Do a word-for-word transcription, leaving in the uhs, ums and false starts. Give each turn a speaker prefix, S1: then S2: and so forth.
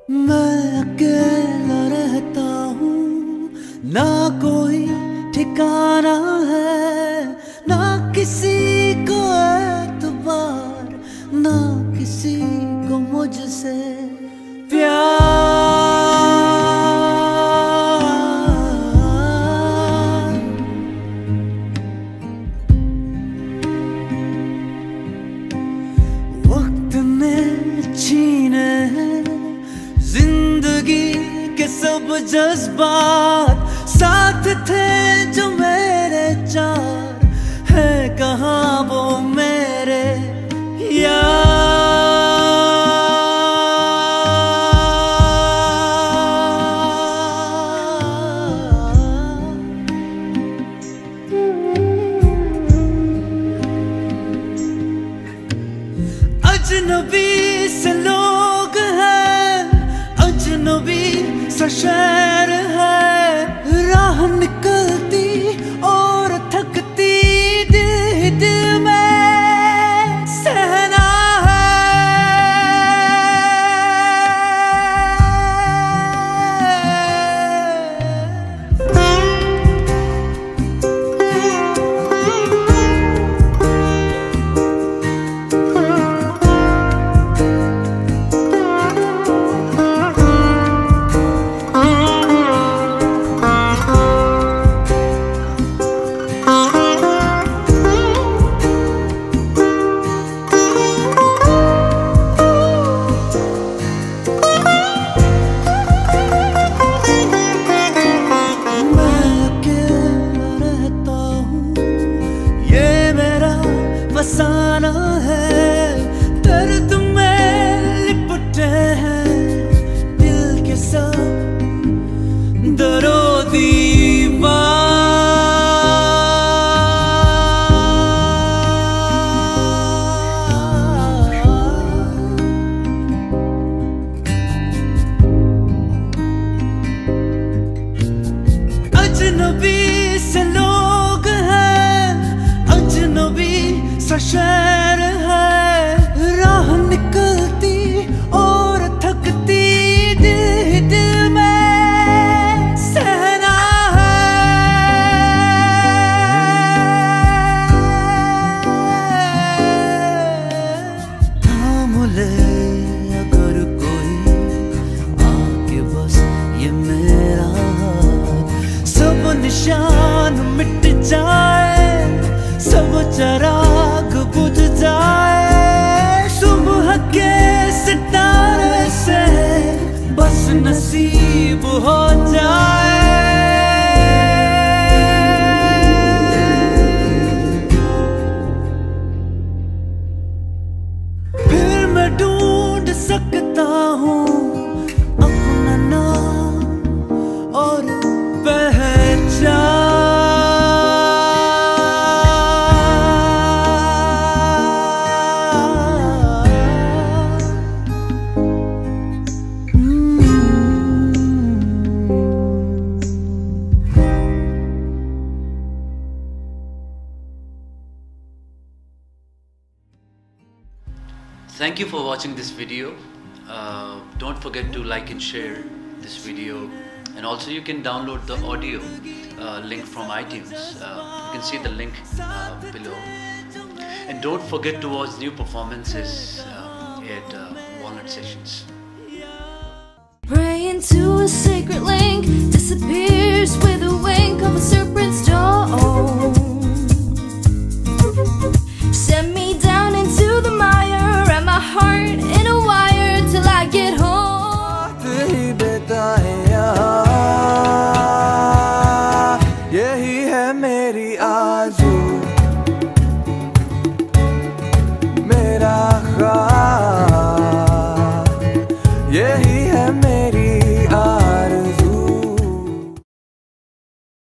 S1: मैं अकेला रहता हूँ, ना कोई ठिकाना है, ना किसी को एतबार, ना किसी को मुझसे प्यार। वक्त ने छीने जिंदगी के सब जज्बात, साथ थे जो मेरे चार, है कहाँ वो मेरे यार। अजनबी से लोग हैं, अजनबी सा शहर है, राह निकलती और थकती दिल ही दिल में सहना है। फसाना है, दर्द में लिपटे हैं दिल के सब दरो दीवार। अजनबी से लोग हैं, अजनबी सा शहर है, राह निकलती और थकती दिल ही दिल में सहना है। थाम ले अगर कोई आके बस ये मेरा हाथ, सब निशान मिट जाए, सब चराग बुझ जाए, सुबह के सितारे से बस नसीब हो जाए। फिर मैं ढूंढ सकता हूँ अपना नाम और पहचान।
S2: Thank you for watching this video. Uh, don't forget to like and share this video, and also you can download the audio uh, link from iTunes. Uh, you can see the link uh, below, and don't forget to watch new performances uh, at uh, Walnut Sessions.
S3: Pray into a sacred link, disappears with a wink of a serpent's jaw. Send me down into the mire, wrap my heart in a wire till I get home.
S1: यही है मेरी आरज़ू।